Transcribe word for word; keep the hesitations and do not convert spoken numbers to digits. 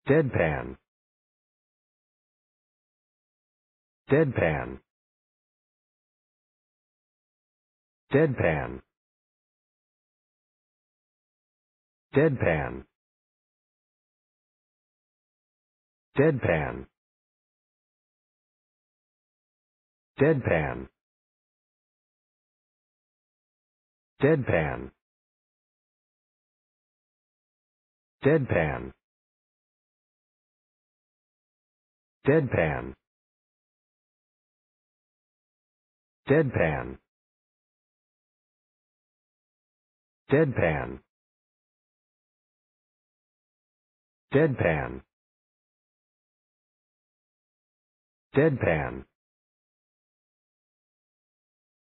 deadpan, deadpan, deadpan, deadpan, deadpan, deadpan, deadpan, deadpan, deadpan, deadpan, deadpan, deadpan, deadpan,